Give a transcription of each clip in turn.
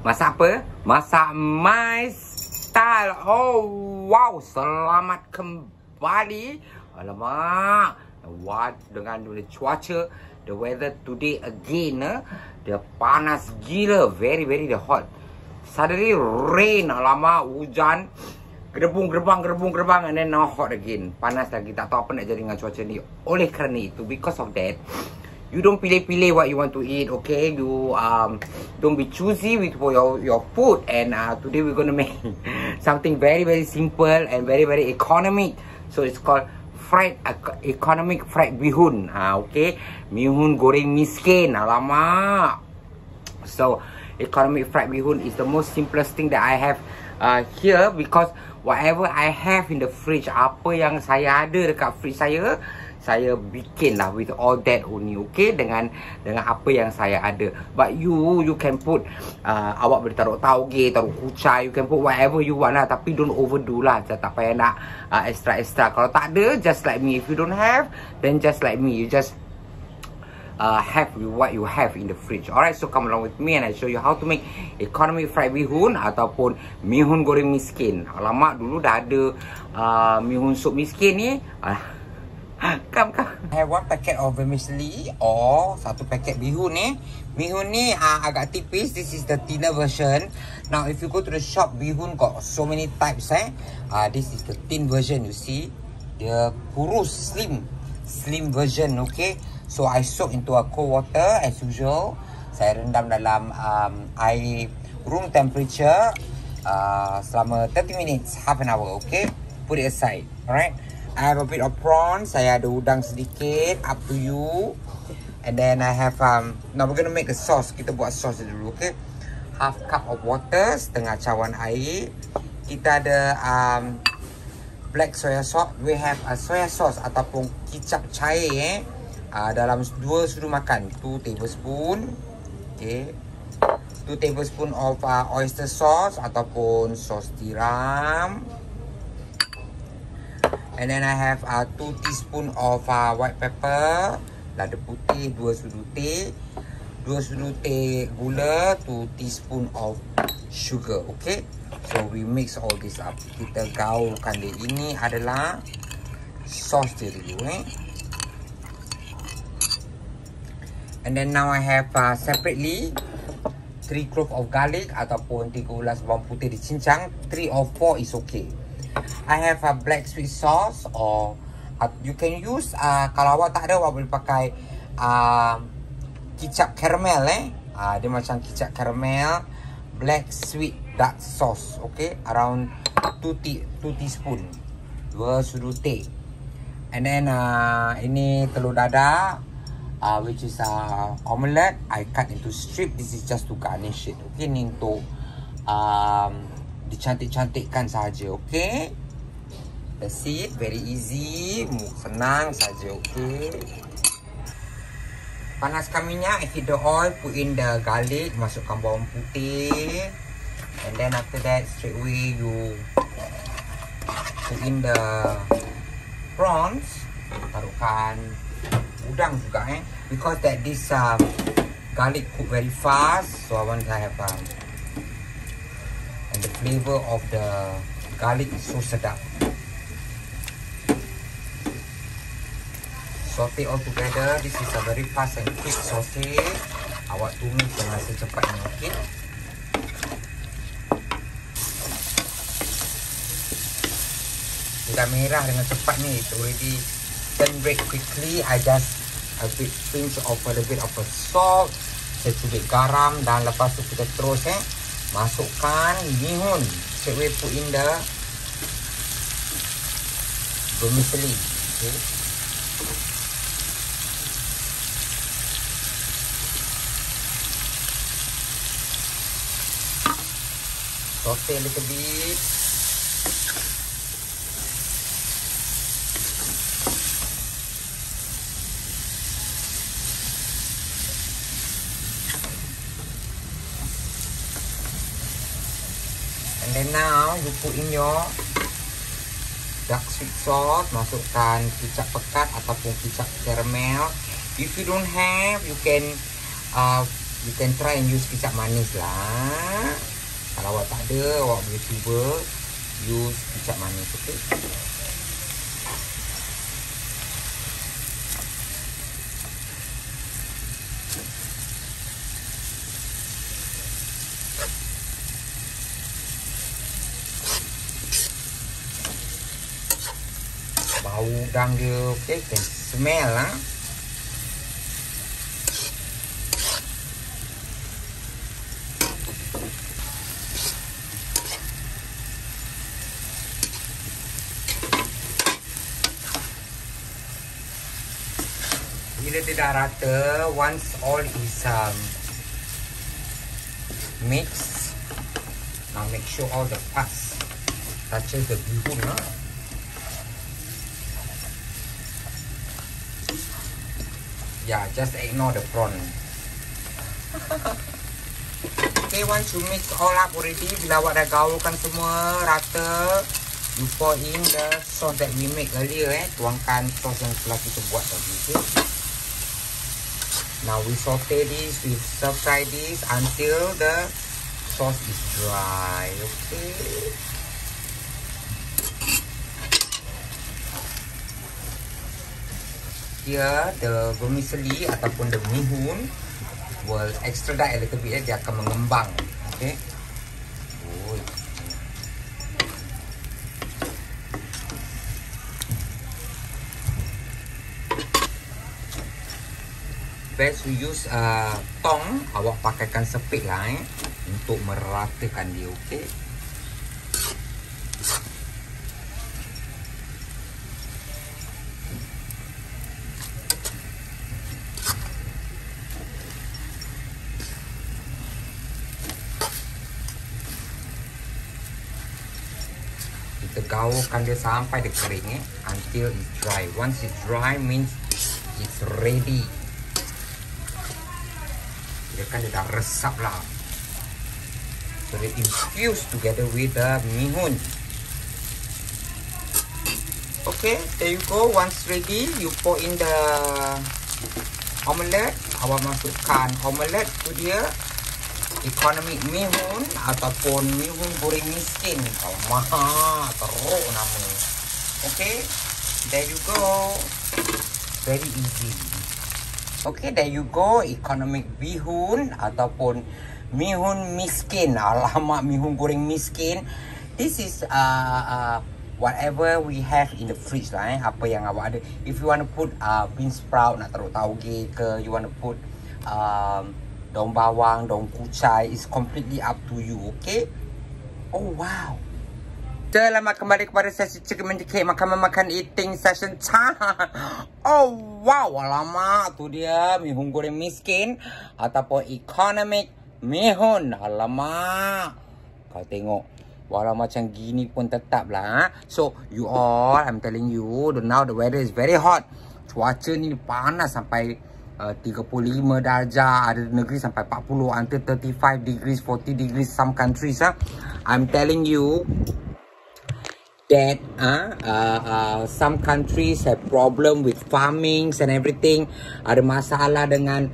Masak apa? Masak my style. Oh wow, selamat kembali. Alamak, what dengan cuaca, the weather today again, dia panas gila, very hot. Suddenly rain, alamak, hujan, gerbang, and then now hot again. Panas lagi, tak tahu apa nak jadi dengan cuaca ni. Oleh kerana itu, because of that, you don't pilih-pilih what you want to eat, okay? You don't be choosy with your food. And today we're gonna make something very simple and very economic. So it's called economic fried bihun. Okay, bihun goreng miskin. Alamak. So economic fried bihun is the most simplest thing that I have here, because whatever I have in the fridge, apa yang saya ada dekat fridge saya bikin lah with all that only, okay? Dengan apa yang saya ada. But you can put awak boleh taruh tauge, taruh kucai, you can put whatever you want lah, tapi don't overdo lah. Tak payah nak extra. Kalau tak ada, just like me. If you don't have, then just like me, you just have what you have in the fridge. Alright, so come along with me and I show you how to make economic fried bihun ataupun bihun goreng miskin. Alamak, dulu dah ada bihun sup miskin ni. Come. I have one packet of vermicelli or satu packet bihun ni. Bihun ni agak tipis. This is the thinner version. Now if you go to the shop, bihun got so many types. This is the thin version, you see. Dia kurus, slim version, okay. So I soak into a cold water as usual. Saya rendam dalam air room temperature selama 30 minutes, half an hour, okay. Put it aside, alright. I have a bit of prawns. Saya ada udang sedikit, up to you. And then I have now we're gonna make the sauce. Kita buat sauce dulu, okay. Half cup of water, setengah cawan air. Kita ada black soya sauce. We have a soya sauce ataupun kicap cair dalam 2 sudu makan. 2 tablespoon, okay. 2 tablespoon of oyster sauce ataupun sos tiram. And then I have 2 teaspoon of white pepper, lada putih 2 sudu teh, 2 sudu teh gula, 2 teaspoon of sugar, okay. So we mix all this up. Kita gaulkan dia. Ini adalah sauce dia dulu, And then now I have separately 3 cloves of garlic ataupun 3 ulas bawang putih dicincang. 3 or 4 is okay. I have a black sweet sauce, or you can use kalau awak tak ada, awak boleh pakai kicap caramel, dia macam kicap caramel, black sweet dark sauce, okay, around 2 teaspoon, 2 sudu teh. And then ini telur dadah, which is omelette. I cut into strip. This is just to garnish it, okay. Ni untuk dicantik-cantikkan saja, okay. That's it, very easy, senang saja, okay. Panaskan minyak, heat the oil, put in the garlic, masukkan bawang putih, and then after that straight away you put in the prawns, taruhkan udang juga, because that this garlic cook very fast, so I want to have and the flavor of the garlic is so sedap. Saute all together. This is a very fast and quick saute. Awak tumis dengan secepatnya, okay. Sudah merah dengan cepat ni. It's already turn red quickly. I just a bit pinch of a little bit of a salt, secubit garam, dan lepas tu kita terus masukkan bihun. Straight away put in the vermicelli, okay. Saute a little bit. And then now you put in your dark sweet sauce, masukkan kicap pekat ataupun kicap caramel. If you don't have, you can you can try and use kicap manis lah. Kalau awak tak ada, awak boleh cuba use kicap manis, okey? Bau udang dia, okey, can smell lah. Bila dia dah rata, once all is mixed, now make sure all the parts touches the bihun lah. Yeah, just ignore the prawn. Okay, once you mix all up already, bila awak dah gaulkan semua rata, you pour in the sauce that we make earlier. Tuangkan sauce yang telah kita buat tadi. Okay? Now we saute this, we stir fry this until the sauce is dry. Okay. Here the vermicelli ataupun the mihun will extradite a little bit. Dia akan mengembang. Okay. Good. Best we use tong. Awak pakaikan sepit lah untuk meratakan dia. Okay. Kita gaulkan dia sampai dia kering until it's dry. Once it's dry means it's ready. Dia kan dia dah resap lah. So they infuse together with the mihun. Okay, there you go. Once ready, you pour in the omelette. Awak masukkan omelette tu dia. Economic mihun ataupun mihun goreng miskin. Kalau mahal, teruk nama. Okay, there you go. Very easy. Okay, there you go. Economic bihun ataupun mihun miskin. Alamak, mihun goreng miskin. This is whatever we have in the fridge lah. Apa yang awak ada. If you want to put bean sprout, nak taruh tauge ke, you want to put daun bawang, daun kucai, is completely up to you. Okay. Oh wow. Selamat kembali kepada sesi Chicken Magic Cake, makan eating session time. Oh wow, alamak, tu dia mihun goreng miskin ataupun economic mihun. Alamak, kau tengok, walau macam gini pun tetap lah. So you all, I'm telling you, now the weather is very hot. Cuaca ni panas sampai 35 darjah, ada negeri sampai 40, until 35 degrees, 40 degrees some countries. I'm telling you that some countries have problem with farmings and everything. Ada masalah dengan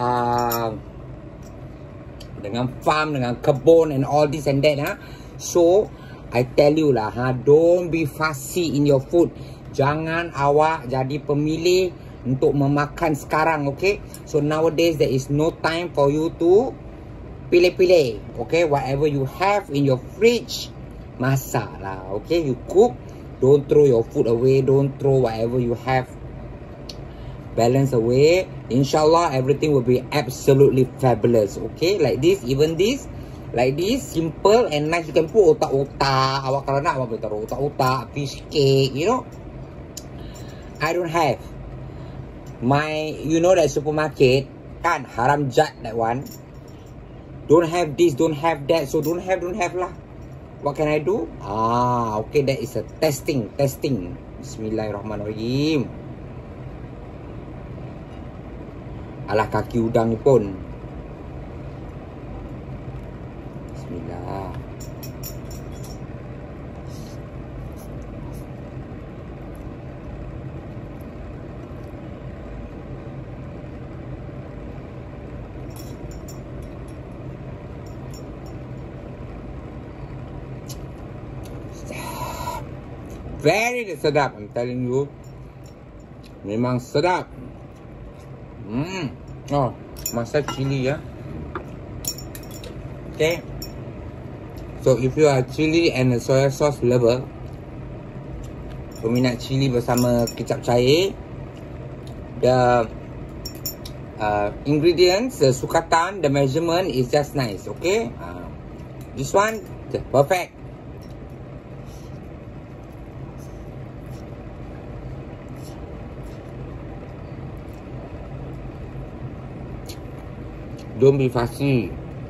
farm, dengan kebun and all this and that. So I tell you lah, don't be fussy in your food. Jangan awak jadi pemilih untuk memakan sekarang, okay? So nowadays there is no time for you to pilih-pilih, okay? Whatever you have in your fridge, masak lah, okay? You cook, don't throw your food away, don't throw whatever you have, balance away. Inshallah everything will be absolutely fabulous, okay? Like this, even this, like this, simple and nice. You can put otak-otak. Awak kalau nak, awak boleh taruh otak-otak, fish cake, you know. I don't have my, you know that supermarket kan, haram jat that one. Don't have this, don't have that, so don't have lah. What can I do? Okay, that is a testing. Bismillahirrahmanirrahim. Alah, kaki udang ni pun. Bismillah. very sedap. I'm telling you. Memang sedap. Oh, masak chili ya. Okay. So if you are chili and soya sauce lover, peminat chili bersama kicap cair, the ingredients, the sukatan, the measurement is just nice. Okay. This one perfect. Don't be fussy.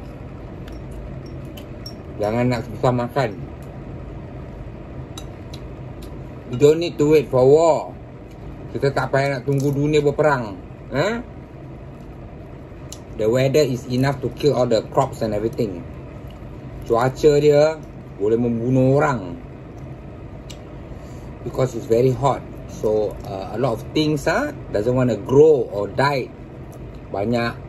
Jangan nak susah makan. You don't need to wait for war. Kita tak payah nak tunggu dunia berperang. The weather is enough to kill all the crops and everything. Cuaca dia boleh membunuh orang. Because it's very hot. So a lot of things doesn't want to grow or die. Banyak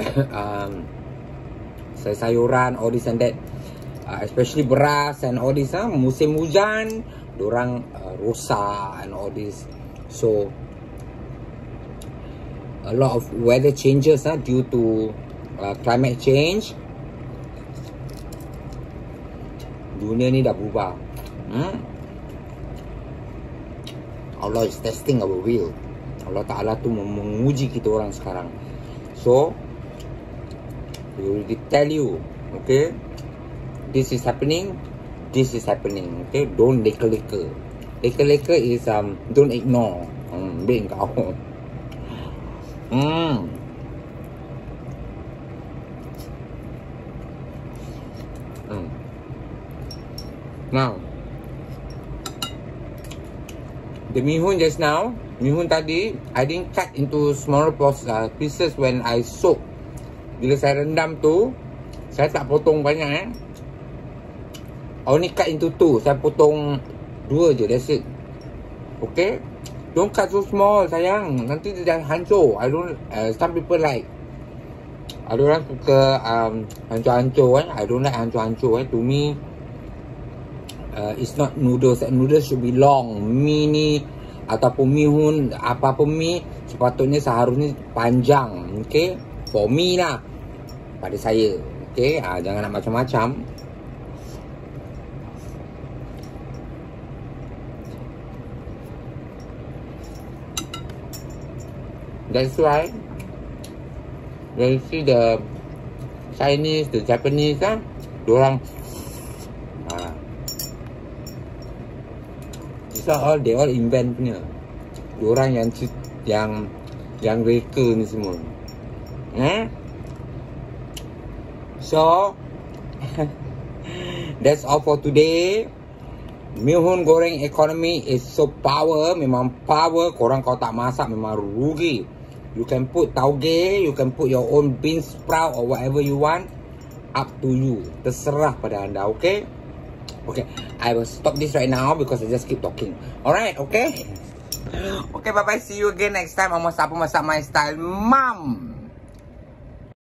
sayuran, all this and that, especially beras and all this. Musim hujan, dorang rosak and all this. So a lot of weather changes due to climate change. Dunia ni dah berubah. Allah is testing our will. Allah Ta'ala tu menguji kita orang sekarang. So we will tell you, okay, this is happening, this is happening. Okay, don't leka-leka. Leka-leka is don't ignore. Bing kau. Now, the mihun just now, mihun tadi, I didn't cut into smaller pieces when I soak. Bila saya rendam tu, saya tak potong banyak I only cut into 2. Saya potong 2 je, that's it. Okay? Don't cut so small, sayang. Nanti dia dah hancur. I don't, some people like, ada orang suka hancur-hancur I don't like hancur-hancur To me, it's not noodles. Noodles should be long. Mie ni ataupun mihun, apa-apa mie sepatutnya seharusnya panjang. Okay, for me lah, pada saya. Okay, jangan nak macam-macam. That's why when you see the Chinese, the Japanese diorang they all invent punya. Diorang yang reka ni semua. So that's all for today. Mihun goreng economy is so power. Memang power. Korang kalau tak masak memang rugi. You can put tauge, you can put your own bean sprout or whatever you want. Up to you. Terserah pada anda, okay? Okay, I will stop this right now because I just keep talking. Alright, okay? Okay, bye-bye. See you again next time on Masak Apa Masak My Style. Mom!